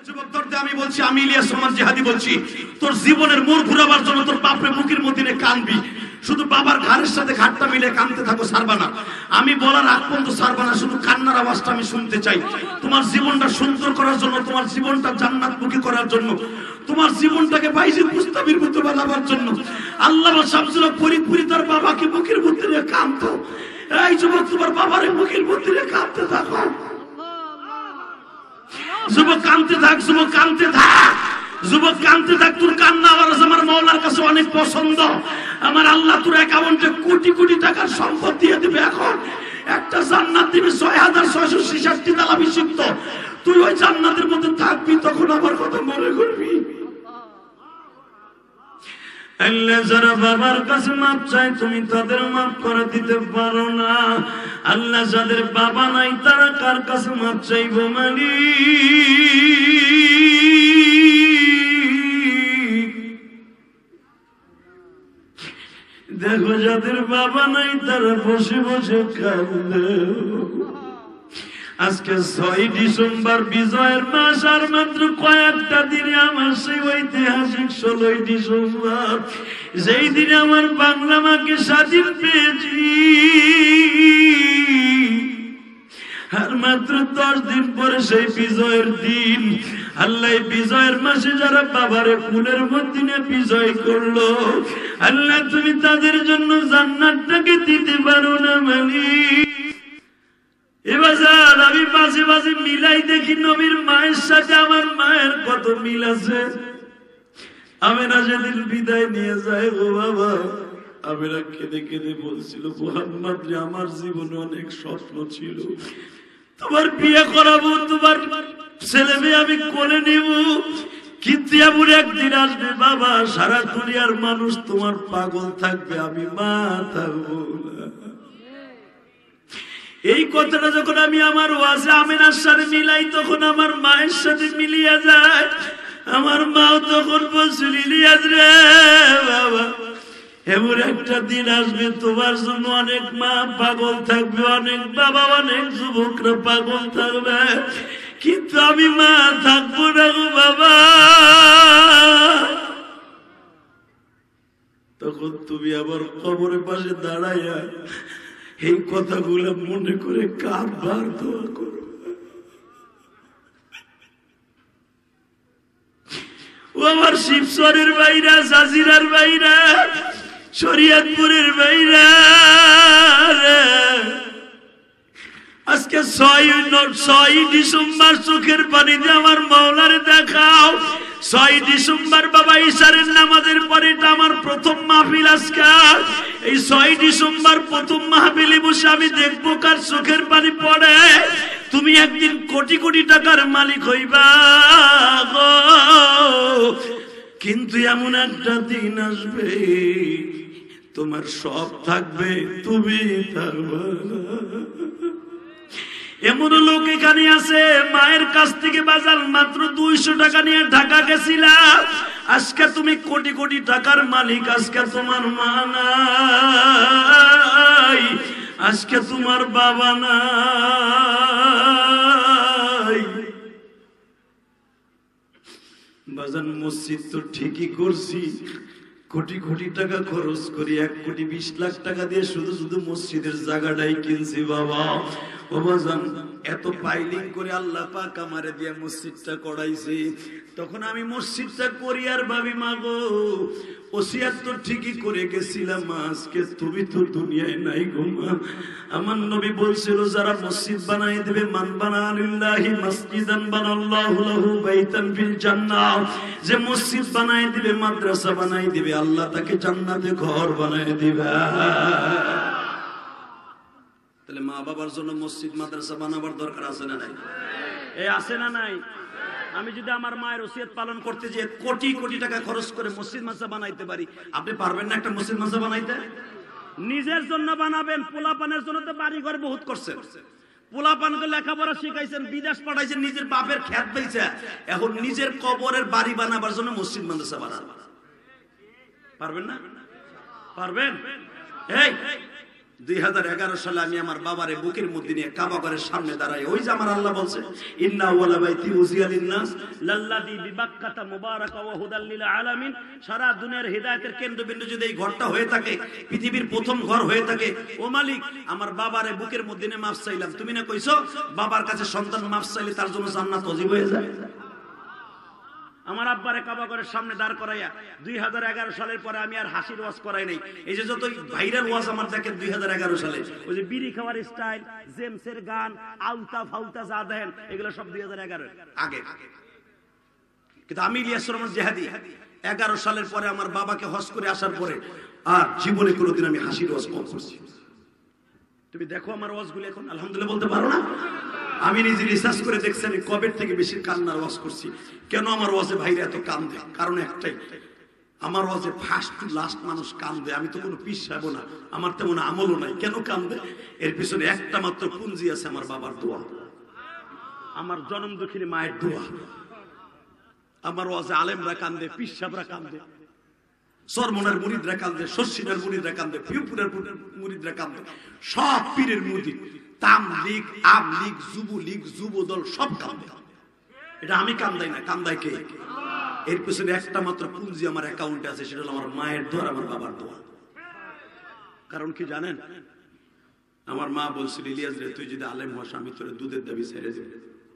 যুবকদের আমি বলছি, আমি ইলিয়াস রহমান জিহাদি বলছি, তোর জীবনের মোড় ঘুরাবার জন্য তোর বাপরে বুকের মধ্যে কানবি, শুধু বাবার ঘাড়ের সাথে ঘাটটা মিলে কানতে থাকো, ছাড়বা না। আমি বলার আগ পর্যন্ত ছাড়বা না, শুধু কান্নার আওয়াজটা আমি শুনতে চাই। তোমার জীবনটা সুন্দর করার জন্য, তোমার জীবনটা জান্নাতমুখী করার জন্য, তোমার জীবনটাকে বাইজিদ মুস্তাবির মতো বানাবার জন্য আল্লামা শামসুল হক ফরিদপুরি তার বাবাকে বুকের মধ্যে নিয়ে কাঁদতো। এই যুবক, তোমার বাবারে বুকের মধ্যে নিয়ে কাঁদতে থাকো। যুবক কাঁদতে থাক, যুবক কাঁদতে থাক, যুবক কাঁদতে থাক। তোর কান্না আমার মাওলার কাছে অনেক পছন্দ। আমার আল্লাহ তোর অ্যাকাউন্টে কোটি কোটি টাকার সম্পদ দিয়ে দিবে। এখন একটা জান্নাত দিবে ৬৬৬৬ তালা বিশিষ্ট। তুই ওই জান্নাতের মধ্যে থাকবি, তখন আমার কথা মনে করবি। আল্লাহ যারা বাবার কাছে মাপ চায়, তুমি তাদের মাপ করে দিতে পারো না। আল্লাহ যাদের বাবা নাই, তারা কার কাছে মাপ চাইবো? দেখো, যাদের বাবা নাই তারা বসে বসে কাঁদে। আজকে ৬ ডিসেম্বর বিজয়ের মাস, আর মাত্র কয়েকটা দিনে আমার সেই ঐতিহাসিক ১৬ ডিসেম্বর, যেই দিনে আমার বাংলা মাকে স্বাধীন পেয়েছি। আর মাত্র ১০ দিন পরে সেই বিজয়ের দিন। আল্লাহ বিজয়ের মাসে যারা বাবারে ফুলের মধ্যে বিজয় করলো, আল্লাহ তুমি তাদের জন্য জান্নাতটাকে দিতে পারো না মালিক। এবার আমি মাঝে মাঝে মিলাই দেখি নবীর মায়ের সাথে আমার মায়ের কত মিল আছে। আমেনা যেদিন বিদায় নিয়ে যায়, ও বাবা, আমেনা কেঁদে কেঁদে বলছিল, মুহাম্মদ রে, আমার জীবনে অনেক স্বপ্ন ছিল, তোমার বিয়ে করাবো, তোমার ছেলে মেয়ে আমি কোলে নিব, কিন্তু এমন একদিন আসবে বাবা, সারা দুনিয়ার মানুষ তোমার পাগল থাকবে, আমি মা থাকবো না। এই কথাটা যখন আমি আমার ওয়াজে আমিনার সাথে মিলাই, তখন আমার মায়ের সাথে মিলিয়ে যায়। আমার মাও তখন বলছিল, ইলিয়াস রে বাবা, এমন একটা দিন আসবে তোমার জন্য অনেক মা পাগল থাকবে, অনেক বাবা, অনেক যুবকরা পাগল থাকবে, কিন্তু আমি মা থাকবো না গো বাবা। তখন তুমি আবার কবরের পাশে দাঁড়াইয়া এই কথাগুলো মনে করে কারবার দোয়া করো। ও আমার শিবচরের বাইরা, জাজিরার বাইরা, শরীয়তপুরের বাইরা, আজকে ৬ ডিসেম্বর চোখের পানি দিয়ে আমার মাওলারে দেখাও। ৬ ডিসেম্বর বাবা ইশারের নামাজের পরে এটা আমার প্রথম মাহফিল। আজকে এই ৬ ডিসেম্বর প্রথম মাহফিলে বসে আমি দেখবো কার চোখের পানি পড়ে। তুমি একদিন কোটি কোটি টাকার মালিক হইবা গো, কিন্তু এমন একটা দিন আসবে তোমার সব থাকবে, তুমি থাকবে না। এমন লোক এখানে আছে, মায়ের কাছ থেকে বাজার মাত্র ২০০ টাকা নিয়ে ঢাকা গেছিলাম, আজকে তুমি কোটি কোটি টাকার মালিক। আজকে তোমার মা নাই, আজকে তোমার বাবা নাই। বাজান মসজিদ তো ঠিকই করছি, কোটি কোটি টাকা খরচ করি, ১,২০,০০,০০০ টাকা দিয়ে শুধু শুধু মসজিদের জায়গাটাই কিনছি বাবা। ও বাজান, এত পাইলিং করে আল্লাহ পাক আমারে দিয়ে মসজিদটা করাইছি, তখন আমি মসজিদটা করি আর ভাবি, মাগো ওসিয়াত তো ঠিকই করে গেছিলাম, আজকে তুমি তো দুনিয়ায় নাই গো মা। আমার নবী বলছিল, যারা মসজিদ বানাই দেবে, মান বানা লিল্লাহি মাসজিদান বানাল্লাহু লাহু বাইতান ফিল জান্নাহ, যে মসজিদ বানাই দিবে, মাদ্রাসা বানাই দিবে, আল্লাহ তাকে জান্নাতে ঘর বানাই দিবে। তাহলে মা বাবার জন্য মসজিদ মাদ্রাসা বানাবার দরকার আছে না নাই? এই আছে না নাই? আমি যদি আমার মায়ের ওসিয়ত পালন করতে যে কোটি কোটি টাকা খরচ করে মসজিদ মাদ্রাসা বানাইতে পারি, আপনি পারবেন না একটা মসজিদ মাদ্রাসা বানাইতে? নিজের জন্য বানাবেন, পোলাপানের জন্য তো বাড়ি ঘর বহুত করছেন, পোলাপানকে লেখাপড়া শিখাইছেন, বিদেশ পাঠাইছেন, নিজের বাপের খেত পেয়েছে, এখন নিজের কবরের বাড়ি বানাবার জন্য মসজিদ মাদ্রাসা বানাবেন, পারবেন না? পারবেন? এই 2011 সালে আমি আমার বাবারে বুকের মধ্যে নিয়ে কাবা ঘরের সামনে দাঁড়াই, ওই যে আমার আল্লাহ বলছে ইন্না আউয়ালা বাইতি উযিয়া লিন-নাস লাল্লাযী বিবাক্কাতা মুবারাকা ওয়া হুদাল লিল আলামিন। সারা দুনিয়ার হিদায়াতের কেন্দ্রবিন্দু যদি এই ঘরটা হয়ে থাকে, পৃথিবীর প্রথম ঘর হয়ে থাকে, ও মালিক আমার বাবারে বুকের মধ্যে নিয়ে মাফ চাইলাম। তুমি না কইছো বাবার কাছে সন্তান মাফ চাইলে তার জন্য জান্নাত ওয়াজিব হয়ে যায়। আমার আব্বারে কাবা ঘরের সামনে দাঁড় করাইয়া 2011 সালের পরে আমি আর হাসির ওয়াজ করাই নাই। এই যে যত ভাইরাল ওয়াজ আমার দেখেন 2011 সালে, ওই যে বিড়ি খাওয়ার স্টাইল, জেমসের গান, আলতা ফালতা যা দেখেন এগুলো সব 2011 আগে। কিন্তু আমি ইলিয়াস রহমান জিহাদি 11 সালের পরে আমার বাবাকে হজ করে আসার পরে আর জীবনে কোনোদিন আমি হাসির ওয়াজ কম করছি। তুমি দেখো আমার ওয়াজগুলো এখন আলহামদুলিল্লাহ বলতে পারো না? আমি নিজে রিসার্চ করে দেখছি আমি কবে থেকে বেশি কান্নার ওয়াজ করছি। কেন আমার ওয়াজে ভাইরা এত কান্দে? কারণ একটাই, আমার ওয়াজে ফার্স্ট টু লাস্ট মানুষ কান্দে। আমি তো কোনো পীর সাহেব না, আমার তেমন আমলও নাই। কেন কান্দে? এর পিছনে একটা মাত্র পুঞ্জি আছে, আমার বাবার দোয়া, আমার জনম দুঃখিনী মায়ের দোয়া। আমার ওয়াজে আলেমরা কান্দে, পীর সাহেবরা কান্দে, সরমনের মুরিদরা কান্দে, শশিনের মুরিদরা কান্দে, ফিউপুরের মুরিদরা কান্দে, সব পীরের মুরিদ, তামলীগ, আমলীগ, যুবলীগ, যুবদল সব কান্দে। এটা আমি কান্দাই না, কান্দাই কে? এর পিছনে একটা মাত্র পুঁজি আমার অ্যাকাউন্টে আছে, সেটা হলো আমার মায়ের দোয়া, আমার বাবার দোয়া। কারণ কি জানেন? আমার মা বলছিল, ইলিয়াস রে তুই যদি আলেম হস আমি তোর দুধের দাবি ছেড়ে দেব।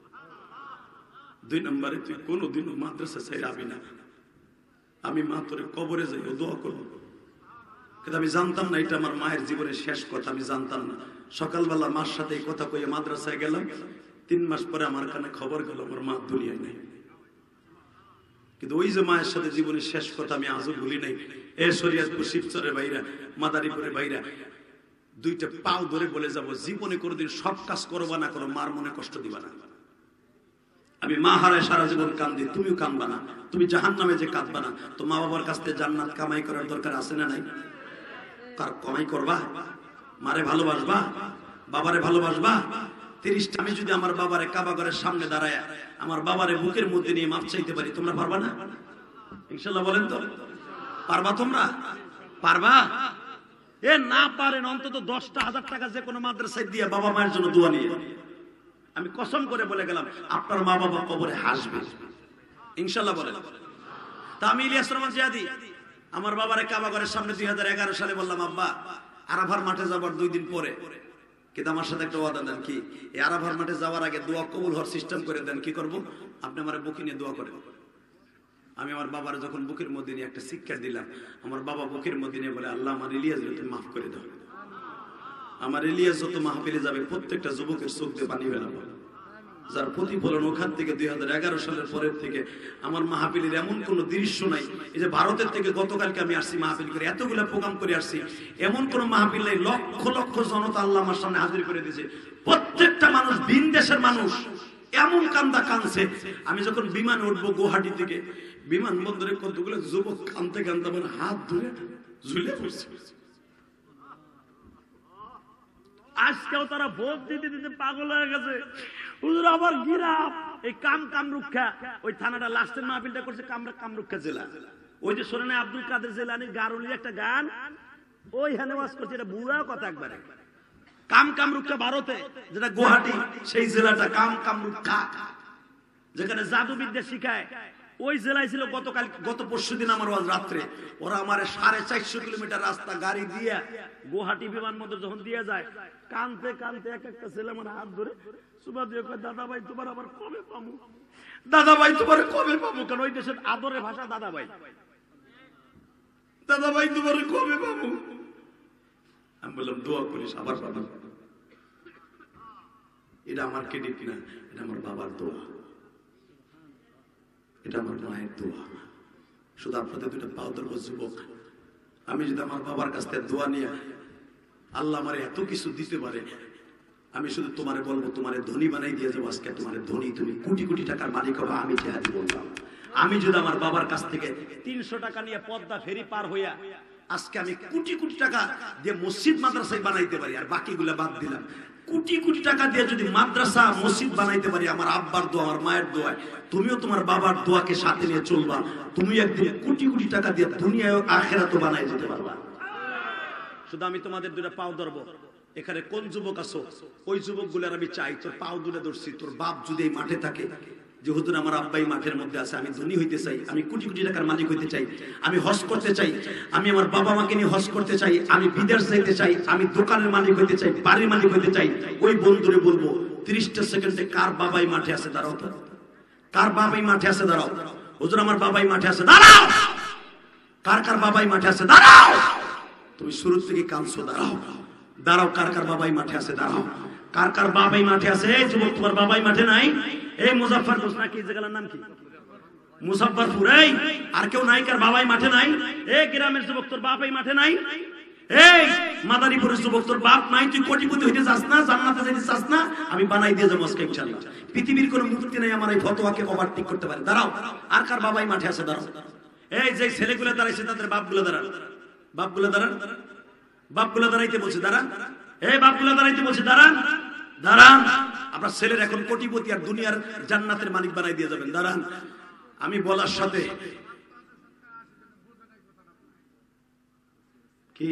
2 নম্বরে তুই কোনোদিনও মাদ্রাসা ছেড়ে আবি না, আমি মা তোরে কবরে যাই ও দোয়া করবো। কিন্তু আমি জানতাম না এটা আমার মায়ের জীবনের শেষ কথা, আমি জানতাম না। সকালবেলা মার সাথে এই কথা কইয়ে মাদ্রাসায় গেলাম, 3 মাস পরে আমার কানে খবর গেল আমার মা দুনিয়ায় নেই। কিন্তু ওই যে মায়ের সাথে জীবনের শেষ কথা আমি আজও ভুলি নাই। এ শরীয়তপুর শিবচরের ভাইরা, মাদারীপুরের ভাইরা, 2টা পাও ধরে বলে যাব, জীবনে কোনোদিন সব কাজ করবা না, করো মার মনে কষ্ট দিবা না। আমি মা হারায় সারা জীবন কান্দি, তুমিও কান্দবা না। তুমি জাহান্নামে যে কাঁদবা না, তো মা বাবার কাছ থেকে জান্নাত কামাই করার দরকার আছে না নাই? কার কামাই করবা? মারে ভালোবাসবা, বাবারে ভালোবাসবা। 30টা আমি যদি আমার বাবারে কাবা ঘরের সামনে দাঁড়ায় আমার বাবারে বুকের মধ্যে নিয়ে মাপ চাইতে পারি, তোমরা পারবা না? ইনশাআল্লাহ বলেন তো, পারবা? তোমরা পারবা? এ না পারেন অন্তত 10টা 1000 টাকা যে কোনো মাদ্রাসায় দিয়ে বাবা মায়ের জন্য দোয়া নিয়ে, আমি কসম করে বলে গেলাম আপনার মা বাবা কবরে হাসবে ইনশাআল্লাহ বলেন। তা আমি ইলিয়াস রহমান জিহাদি আমার বাবারে কাবা ঘরের সামনে 2011 সালে বললাম, আব্বা আরাফার মাঠে যাবার 2 দিন পরে, কিন্তু আমার সাথে একটা ওয়াদা দেন, কি এই আরাফার মাঠে যাওয়ার আগে দোয়া কবুল হওয়ার সিস্টেম করে দেন। কি করব? আপনি আমার বুকে নিয়ে দোয়া করেন। আমি আমার বাবার যখন বুকের মধ্যে নিয়ে একটা শিক্ষা দিলাম, আমার বাবা বুকের মধ্যে নিয়ে বলে, আল্লাহ আমার ইলিয়াস তুমি মাফ করে দাও। আমার ইলিয়াস যত মাহফিলে যাবে প্রত্যেকটা যুবকের চোখ দিয়ে পানি বেরাবো, যার প্রতিফলন ওখান থেকে 2011 সালের পরের থেকে আমার মাহফিলের এমন কোন দৃশ্য নাই। এই যে ভারতের থেকে গতকালকে আমি আসছি মাহফিল করে, এতগুলা প্রোগ্রাম করে আসছি, এমন কোন মাহফিল নাই। লক্ষ লক্ষ জনতা আল্লাহ আমার সামনে হাজির করে দিয়েছে। প্রত্যেকটা মানুষ, ভিন দেশের মানুষ এমন কান্দা কানছে। আমি যখন বিমানে উঠবো গুয়াহাটি থেকে, বিমানবন্দরে কতগুলো যুবক কানতে কানতে আমার হাত ধরে ঝুলে পড়ছে। আজকেও তারা ভোট দিতে দিতে পাগল হয়ে গেছে। হুজুর আমার গিরাম এই কামরুক্ষা, ওই থানাটা লাস্টের মাহফিলটা করছে কামরুক্ষা জেলা। ওই যে শোনেন আব্দুল কাদের জিলানীর গারুলির একটা গান, ওইখানে ওয়াজ করছে। এটা বুড়া কথা একবারে। কামরুক্ষা ভারতে, যেটা গুয়াহাটি সেই জেলাটা কামরুক্ষা, যেখানে জাদুবিদ্যা শিখায়। ওই জেলায় ছিল গত পরশুদিন আমার ওয়াজ রাত্রে। ওরা আমার 450 কিলোমিটার রাস্তা গাড়ি দিয়ে গুয়াহাটি বিমানবন্দর যখন দিয়ে যায়, কানতে কানতে এক একটা ছেলে আমার হাত ধরে সুবা দিয়ে কয়, দাদা ভাই তোমার আবার কবে পাবো, দাদা ভাই তোমার কবে পাবো। কারণ ওই দেশের আদরের ভাষা দাদা ভাই, দাদা ভাই তোমার কবে পাবো। আমি বললাম দোয়া করিস আবার পাবো। এটা আমার ক্রেডিট না, এটা আমার বাবার দোয়া, এটা আমার মায়ের দোয়া। শুধু আপনাদের 2টা পাও ধরবো যুবক, আমি যদি আমার বাবার কাছ থেকে দোয়া নিয়ে আল্লাহ আমার এত কিছু দিতে পারে, আমি শুধু তোমারে বলবো, তোমারে ধনী বানাই দিয়ে যাবো। আজকে তোমারে ধনী, তুমি কোটি কোটি টাকার মালিক হবা। আমি জেহাদি বললাম, আমি যদি আমার বাবার কাছ থেকে 300 টাকা নিয়ে পদ্মা ফেরি পার হইয়া আজকে আমি কোটি কোটি টাকা দিয়ে মসজিদ মাদ্রাসায় বানাইতে পারি, আর বাকিগুলা বাদ দিলাম, কোটি কোটি টাকা দিয়ে যদি মাদ্রাসা মসজিদ বানাইতে পারি, আমার আব্বার দোয়া, আমার মায়ের দোয়া, তুমিও তোমার বাবার দোয়াকে সাথে নিয়ে চলবা, তুমি একদিন কোটি কোটি টাকা দিয়ে দুনিয়ায় আখিরাতও বানাই যেতে পারবা। শুধু আমি তোমাদের দুটা পাও ধরবো। এখানে কোন যুবক আছো, ওই যুবকগুলোর আমি চাই তোর পাও দুলে ধরছি। তোর বাপ যদি এই মাঠে থাকে, যে হুজুর আমার আব্বাই মাঠের মধ্যে আছে, আমি ধনী হইতে চাই, আমি কোটি কোটি টাকার মালিক হইতে চাই, আমি হজ করতে চাই, আমি আমার বাবা মাকে নিয়ে হজ করতে চাই, আমি বিদেশ যাইতে চাই, আমি দোকানের মালিক হইতে চাই, বাড়ির মালিক হইতে চাই, ওই বন্ধুরে বলবো 30টা সেকেন্ডে কার বাবাই মাঠে আছে দাঁড়াও তো, কার বাবাই মাঠে আছে দাঁড়াও। হুজুর আমার বাবাই মাঠে আছে, দাঁড়াও। কার কার বাবাই মাঠে আছে দাঁড়াও। তুমি শুরু থেকে কাঁদছো, দাঁড়াও দাঁড়াও। কার কার বাবাই মাঠে আছে দাঁড়াও। কার কার বাবাই মাঠে আছে। এই যুবক তোমার বাবাই মাঠে নাই? এই মুজাফফরপুর নাকি জায়গার নাম কি? মুজাফফরপুর। এই আর কেউ নাই? কার বাবাই মাঠে নাই? এই গ্রামের যুবক তোর বাবাই মাঠে নাই? এই মাদারীপুরের যুবক তোর বাপ নাই? তুই কোটিপতি হইতে চাস না, জান্নাতে যেতে চাস না? আমি বানাই দিয়ে যাবো আজকে ইনশাআল্লাহ। পৃথিবীর কোনো মুক্তি নাই আমার এই ফতোয়াকে ওভারটেক করতে পারে। দাঁড়াও। আর কার বাবাই মাঠে আছে দাঁড়াও। এই যে ছেলেগুলো দাঁড়াইছে তাদের বাপগুলো দাঁড়ান, বাপগুলো দাঁড়ান, বাপগুলো দাঁড়াইতে বলছে দাঁড়ান। এই বাপগুলো দাঁড়াইতে বলছে দাঁড়ান, দাঁড়ান। আপনার ছেলের এখন কোটিপতি আর দুনিয়ার জান্নাতের মালিক বানাই দিয়ে যাবেন, দাঁড়ান। আমি বলার সাথে কি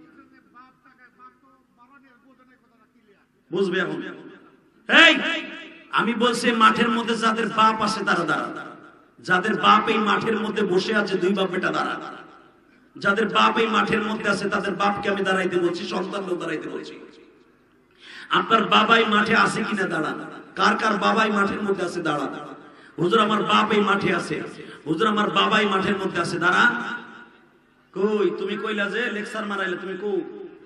বুঝবে এখন? এই আমি বলছি মাঠের মধ্যে যাদের বাপ আছে তারা দাঁড়ান, যাদের বাপ এই মাঠের মধ্যে বসে আছে, দুই বাপ বেটা দাঁড়ান। যাদের বাপ এই মাঠের মধ্যে আছে তাদের বাপকে আমি দাঁড়াইতে বলছি, সন্তানকেও দাঁড়াইতে বলছি। আপনার বাবাই মাঠে আছে কিনা দাঁড়ান। কার কার বাবাই মাঠের মধ্যে আছে দাঁড়ান। হুজুর আমার বাপ এই মাঠে আছে, হুজুর আমার বাবাই মাঠের মধ্যে আছে, দাঁড়ান। কই তুমি কইলা যে লেকচার মারাইলে, তুমি কো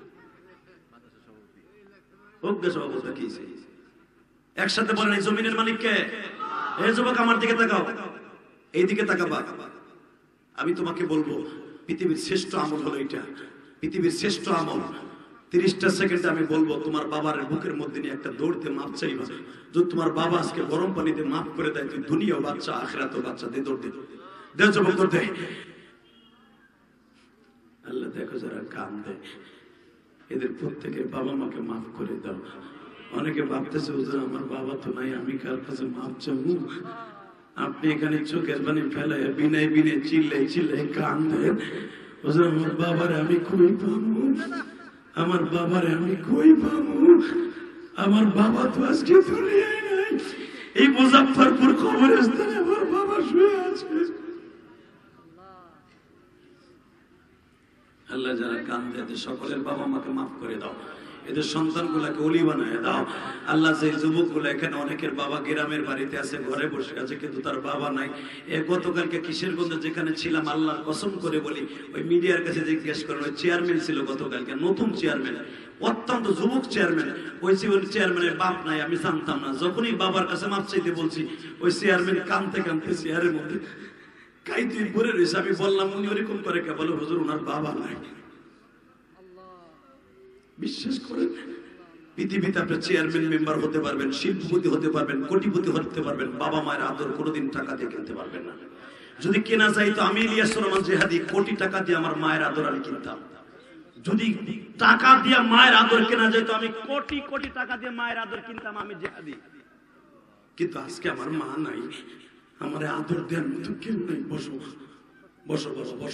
একসাথে বলেন এই জমিনের মালিক কে? এই যুবক আমার দিকে তাকাও, এইদিকে তাকাবা। আমি তোমাকে বলবো পৃথিবীর শ্রেষ্ঠ আমল হলো এটা, পৃথিবীর শ্রেষ্ঠ আমল। 30টা সেকেন্ডে আমি বলবো তোমার বাবার বুকের মধ্যে নিয়ে একটা দৌড়তে মাপ চাইবা। যদি তোমার বাবা আজকে গরম পানিতে মাফ করে দেয়, তুই দুনিয়াও বাচ্চা আখিরাতেও বাচ্চা। দে দৌড় দে, দে যুবক দৌড় দে। আল্লাহ দেখো যারা কান্দে, এদের প্রত্যেকে বাবা মাকে মাফ করে দাও। অনেকে ভাবতেছে হুজুর আমার বাবা তো নাই, আমি কার কাছে মাফ চাবো? আপনি এখানে চোখের পানি ফেলায় বিনায় বিনে চিল্লাই চিল্লাই কান্দেন, হুজুর আমার বাবারে আমি কই পাবো, আমার বাবারে আমি কই পাবো, আমার বাবা তো আজকে দুনিয়ায় নাই। এই মুজাফফরপুর কবরস্থানে আমার বাবা শুয়ে আছে। আল্লাহ যারা কান্দে এদের সকলের বাবা মাকে মাফ করে দাও, এদের সন্তানগুলাকে ওলি বানায় দাও। আল্লাহ যে যুবকগুলো এখানে অনেকের বাবা গ্রামের বাড়িতে আছে, ঘরে বসে আছে, কিন্তু তার বাবা নাই। গতকালকে কিশোরগঞ্জে যেখানে ছিলাম, আল্লাহর কসম করে বলি, ওই মিডিয়ার কাছে জিজ্ঞেস করেন, ওই চেয়ারম্যান ছিল গতকালকে, নতুন চেয়ারম্যান, অত্যন্ত যুবক চেয়ারম্যান। ওই চেয়ারম্যানের বাপ নাই, আমি জানতাম না। যখনই বাবার কাছে মাপ চাইতে বলছি, ওই চেয়ারম্যান কানতে কানতে চেয়ারের মধ্যে কাই তুই পরে রয়েছে। আমি বললাম উনি ওরকম করে কে? বলে হুজুর ওনার বাবা নাই। বিশ্বাস করেন পৃথিবীতে আপনি চেয়ারম্যান মেম্বার হতে পারবেন, শিল্পপতি হতে পারবেন, কোটিপতি হতে পারবেন, বাবা মায়ের আদর কোনোদিন টাকা দিয়ে কিনতে পারবেন না। যদি কেনা যায় তো আমি ইলিয়াস রহমান জিহাদি কোটি টাকা দিয়ে আমার মায়ের আদর আমি কিনতাম। যদি টাকা দিয়ে মায়ের আদর কেনা যায় তো আমি কোটি কোটি টাকা দিয়ে মায়ের আদর কিনতাম, আমি জিহাদি। কিন্তু আজকে আমার মা নাই, আমার আদর দেওয়ার মতো কেউ নাই। বসো বসো বসো বসো,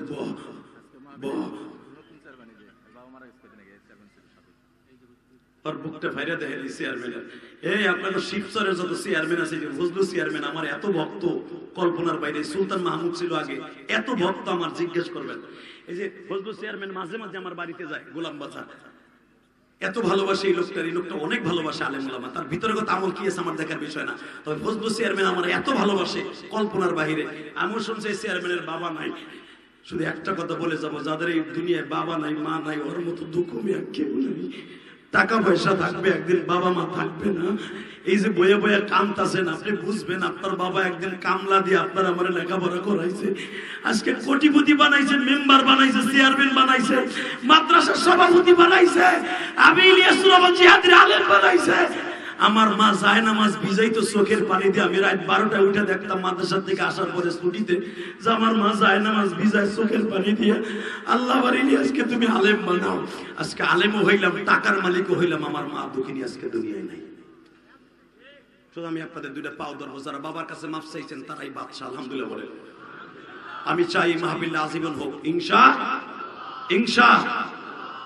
বুকটা ফাইরা দেখে চেয়ারম্যানের। এই আপনাদের শিবচরের যত চেয়ারম্যান আছে, ফজলু চেয়ারম্যান আমার এত ভক্ত কল্পনার বাইরে। সুলতান মাহমুদ ছিল আগে, এত ভক্ত আমার জিজ্ঞেস করবেন। এই যে ফজলু চেয়ারম্যান মাঝে মাঝে আমার বাড়িতে যায়, গোলাম বাজার, এত ভালোবাসে এই লোকটা। এই লোকটা অনেক ভালোবাসে আলেম ওলামা, তার ভিতরে কত আমল কি আছে আমার দেখার বিষয় না। তবে ফজলু চেয়ারম্যান আমার এত ভালোবাসে কল্পনার বাহিরে। আমিও শুনছি চেয়ারম্যানের বাবা নাই। শুধু একটা কথা বলে যাবো, যাদের এই দুনিয়ায় বাবা নাই মা নাই, ওর মতো দুঃখ মিয়া কেউ নেই। টাকা পয়সা থাকবে, একদিন বাবা মা থাকবে না। এই যে বয়ে বয়ে কামতাছেন, আপনি বুঝবেন আপনার বাবা একদিন কামলা দিয়ে আপনার আমার লেখাপড়া করাইছে, আজকে কোটিপতি বানাইছে, মেম্বার বানাইছে, চেয়ারম্যান বানাইছে, মাদ্রাসার সভাপতি বানাইছে, আমি ইলিয়াস রহমান জিহাদির আলেম বানাইছে। আমার মা যায় নামাজ ভিজাইতো চোখের পানি দিয়ে। আমি রাত 12টায় উঠে দেখতাম মাদ্রাসা থেকে আসার পরে ছুটিতে, যে আমার মা যায় নামাজ ভিজায় চোখের পানি দিয়ে। আল্লাহ বাড়িনি আজকে তুমি আলেম বানাও। আজকে আলেমও হইলাম, টাকার মালিকও হইলাম, আমার মা দুঃখিনী আজকে দুনিয়ায় নাই। শুধু আমি আপনাদের দুইটা পাও ধরবো, যারা বাবার কাছে মাফ চাইছেন তারাই বাদশা। আলহামদুলিল্লাহ বলে আমি চাই মাহফিলটা আজীবন হোক, ইনশা ইনশা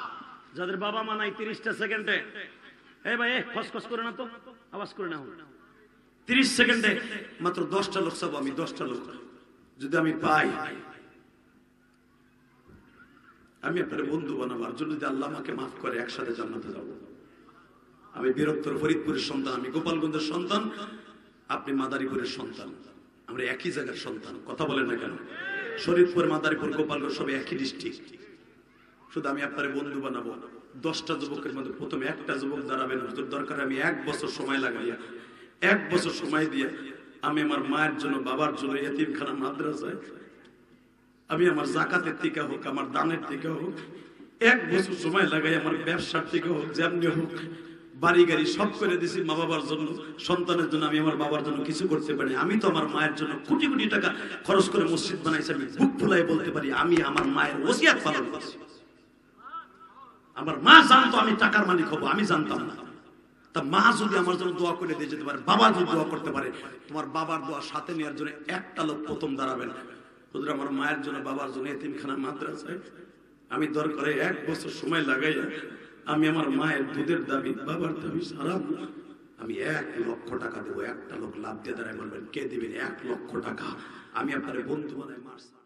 যাদের বাবা মা নাই 30টা সেকেন্ডে, এই ভাই খসখস করে না তো, আওয়াজ করে না, 30 সেকেন্ডে মাত্র 10টা লোক চাবো আমি, 10টা লোক যদি আমি পাই, আমি আপনার বন্ধু বানাবার জন্য, যদি আল্লাহ আমাকে মাফ করে একসাথে জান্নাতে যাব। আমি বীরত্তর ফরিদপুরের সন্তান, আমি গোপালগঞ্জের সন্তান, আপনি মাদারীপুরের সন্তান, আমরা একই জায়গার সন্তান। কথা বলেন না কেন? শরীফপুর, মাদারীপুর, গোপালগঞ্জ সব একই ডিস্ট্রিক্ট। শুধু আমি আপনার বন্ধু বানাবো। 10টা যুবকের মধ্যে প্রথমে একটা যুবক দাঁড়াবেন, দরকার আমি 1 বছর সময় লাগাইয়া, 1 বছর সময় দিয়ে আমি আমার মায়ের জন্য, বাবার জন্য, এতিমখানা, মাদ্রাসায়, আমি আমার জাকাতের থেকে হোক, আমার দানের থেকে হোক, 1 বছর সময় লাগাই, আমার ব্যবসার থেকে হোক, যেমনি হোক, বাড়ি গাড়ি সব করে দিছি মা বাবার জন্য, সন্তানের জন্য। আমি আমার বাবার জন্য কিছু করতে পারি, আমি তো আমার মায়ের জন্য কোটি কোটি টাকা খরচ করে মসজিদ বানাইছি। আমি বুক ফুলাই বলতে পারি আমি আমার মায়ের ওসিয়াত পালন করছি। আমার মা জানতো আমি টাকার মালিক হবো, আমি জানতাম না। তা মা যদি আমার জন্য দোয়া করে দিয়ে যেতে পারে, বাবা যদি দোয়া করতে পারে, তোমার বাবার দোয়া সাথে নেওয়ার জন্য একটা লোক প্রথম দাঁড়াবেন। হুজুর আমার মায়ের জন্য, বাবার জন্য এতিমখানা, মাদ্রাসায় আমি দরকারে 1 বছর সময় লাগাইয়া আমি আমার মায়ের দুধের দাবি, বাবার দাবি সারাবো। আমি 1 লক্ষ টাকা দেবো। একটা লোক লাভ দিয়ে দাঁড়ায় বলবেন কে দিবেন? 1 লক্ষ টাকা। আমি আপনার বন্ধু বানাই মার্স।